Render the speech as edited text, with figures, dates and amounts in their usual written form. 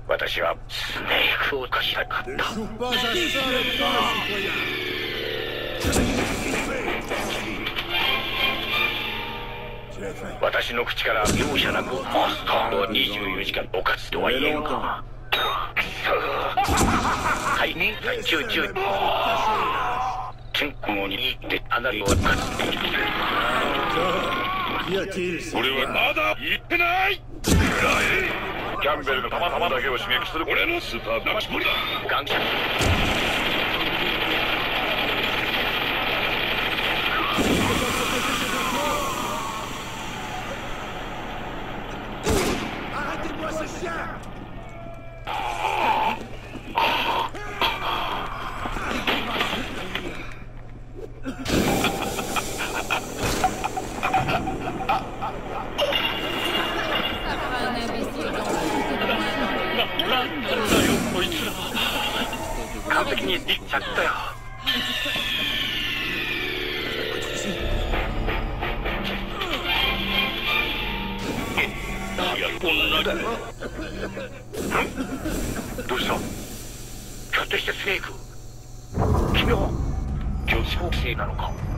私はスネークを貸したかった。私の口から容赦なくマスターは24時間おかつとは言えんか。はいね、チューチュー。天候に行ってあなたを勝つって俺はまだ言ってない。キャンベルのたまたまだけを刺激する俺のスーパーな絞りだ。感謝。完璧にいっちゃったよ。いや、女だよ。どうした？ひょっとしてスネーク、君は女子高生なのか？